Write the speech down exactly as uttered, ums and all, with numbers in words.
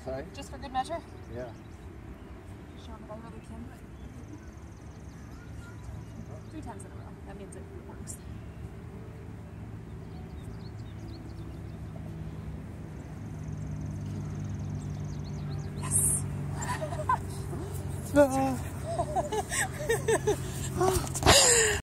say. Just for good measure? Yeah. Showing that I really can do it. Three times in a row. That means it works. Yes!